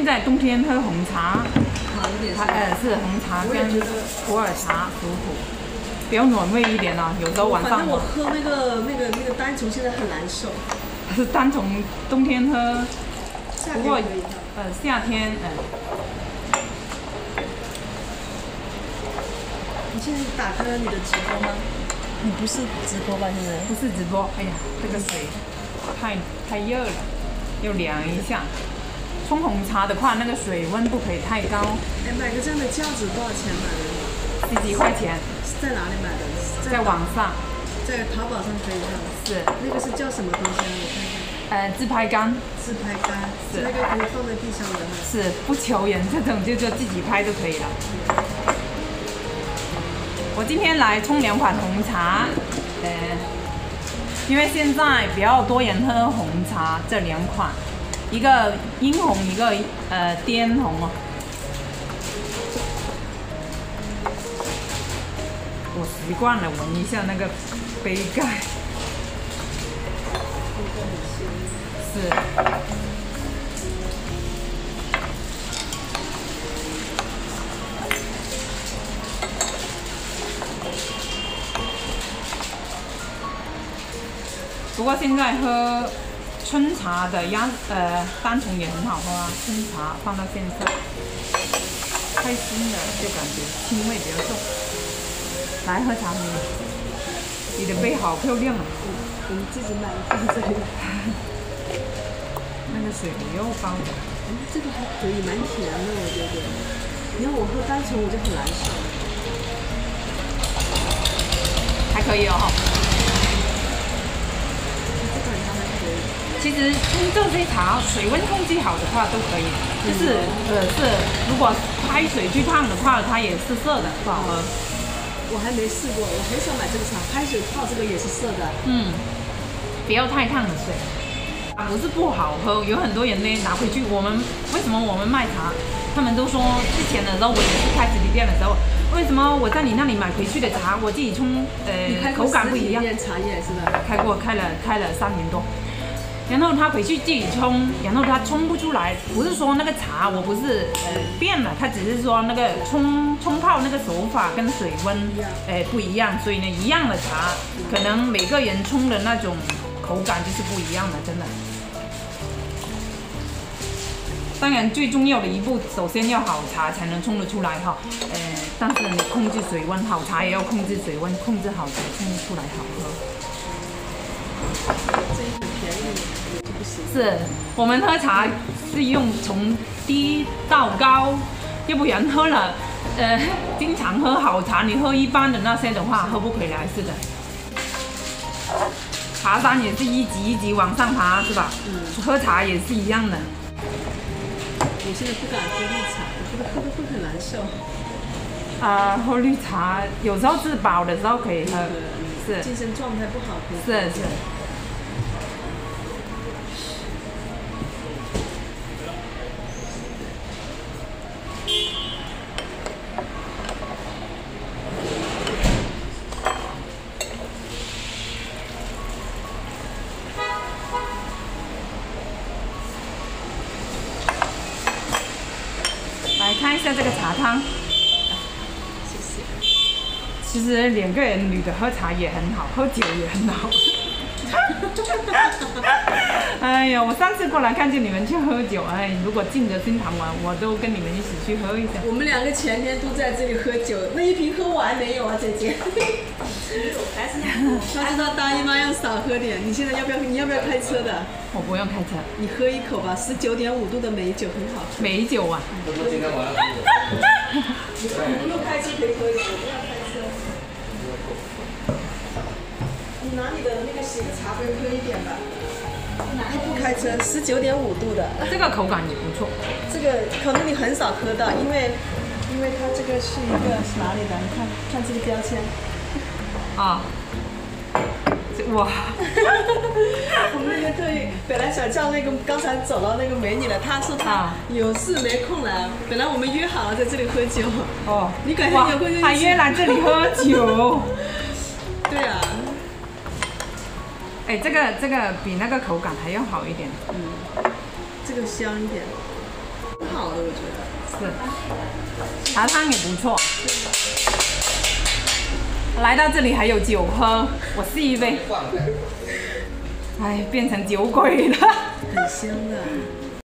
在冬天喝红茶， 好一点是红茶跟普洱茶舒服，比较暖胃一点啊。有时候晚上。 反正我喝那个单丛现在很难受。 单丛冬天喝，不过夏天你现在打开了你的直播吗？你不是直播吧？现在不是直播。哎呀，这个水太热了，要凉一下。冲红茶的话，那个水温不可以太高。 哎，买个这样的架子多少钱买的？ 十几块钱。 是在哪里买的？ 在网上。 在淘宝上可以看。 是。那个是叫什么东西啊？我看看。 自拍杆。 自拍杆。是那个可以放在地上的。 是，不求人，这种就自己拍就可以了。我今天来冲2款红茶，因为现在比较多人喝红茶，这2款，一个樱红，一个滇红哦。我习惯了闻一下那个杯盖，是。不过现在喝春茶的单丛也很好喝啊，春茶放到现在，开心的就感觉腥味比较重。来喝茶你的杯好漂亮啊！ 我们自己买的放这里。 那个水又高的。 这个还可以，蛮甜的，我觉得。你看我喝单丛我就很难受。 还可以哦。其实冲这些茶，水温控制好的话都可以，就是如果开水去烫的话，它也是涩的，不好喝。 我还没试过，我很少买这个茶，开水泡这个也是涩的。 不要太烫的水，不是不好喝，有很多人呢拿回去。为什么我们卖茶，他们都说之前的时候我也是开实体店的时候，为什么我在你那里买回去的茶，我自己冲口感不一样。 茶叶是吧？ 开了3年多。然后他回去自己冲，然后他冲不出来，不是说那个茶我不是变了，他只是说那个冲泡那个手法跟水温不一样，所以呢一样的茶，可能每个人冲的那种口感就是不一样的，真的。当然最重要的一步，首先要好茶才能冲得出来哈，但是你控制水温，好茶也要控制水温，控制好才冲得出来好喝。 这一很便宜。 是我们喝茶是用从低到高，要不然喝了，经常喝好茶，你喝一般的那些的话，喝不回来似的。茶山也是一级一级往上爬，是吧？喝茶也是一样的。 我现在不敢喝绿茶，我觉得喝的会很难受。 喝绿茶有时候自饱的时候可以喝，是。 精神状态不好可以。 是。看一下这个茶汤， 谢谢。 其实2个人女的喝茶也很好，喝酒也很好。哎呀，我上次过来看见你们去喝酒，如果进得新堂玩，我都跟你们一起去喝一下。 我们2个前天都在这里喝酒，那一瓶喝完没有啊，姐姐？他知道大姨妈要少喝点。你现在你要不要开车的？ 我不用开车。 你喝一口吧，19.5度的美酒很好喝。 美酒啊！ 你不用开车可以喝一点，我不要开车。你拿你的那个洗的茶杯喝一点吧。他不开车，19.5度的。 这个口感也不错。 这个可能你很少喝到，因为它这个是一个是哪里的？你看这个标签。 啊。哇！ 我们那个特意本来想叫那个刚才走到那个美女了，她说她有事没空来。本来我们约好了在这里喝酒。 哦。 你改天有空就还约来这里喝酒。 对啊。 这个比那个口感还要好一点。 这个香一点。 挺好的，我觉得。 是，茶汤也不错。来到这里还有酒喝，我试一杯。哎，变成酒鬼了。 很香的。